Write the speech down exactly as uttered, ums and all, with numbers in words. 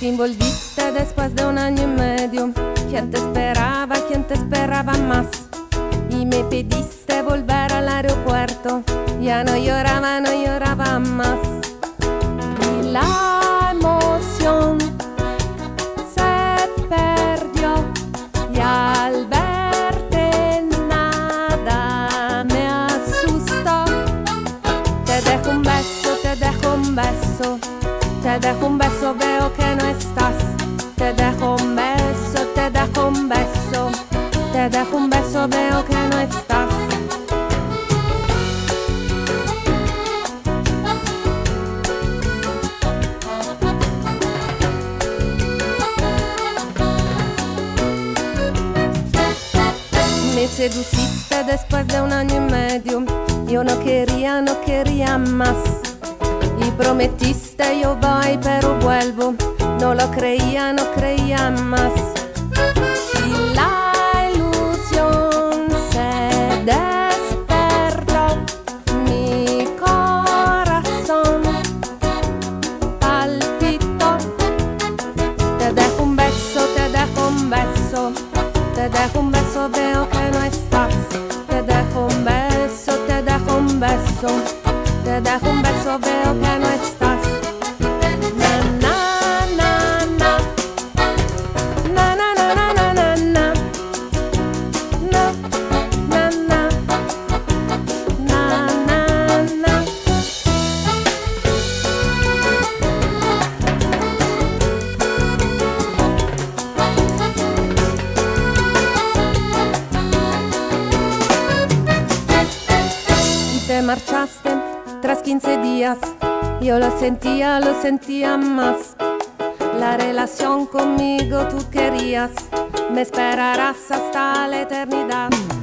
te envolviste después de un año y medio. ¿Quién te esperaba? ¿Quién te esperaba más? Y me pediste volver al aeropuerto. Ya no lloraba, no lloraba más. Y la emoción se perdió. Y al verte nada me asustó. Te dejo un beso, te dejo un beso. Te dejo un beso, veo que no estás. Te dejo un beso, te dejo un beso. Te dejo un beso, veo que no estás. Me seduciste después de un año y medio. Yo no quería, no quería más. Y prometiste yo voy pero vuelvo. No lo creía, no creía más. Y la ilusión se despertó. Mi corazón palpitó. Te dejo un beso, te dejo un beso. Te dejo un beso, veo que no estás. Te dejo un beso, te dejo un beso. Te dejo un beso, veo que no estás. Na na na na. Na na na na na na na. Na na na. Na na na. Y te marchaste tras quince días. Yo lo sentía, lo sentía más. La relación conmigo tú querías. Me esperarás hasta la eternidad.